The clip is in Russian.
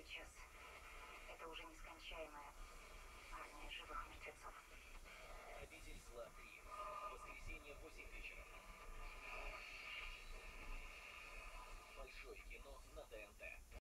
сейчас это уже нескончаемая армия живых мертвецов. Обитель зла 3. Воскресенье, 8 вечера. Большое кино на ТНТ.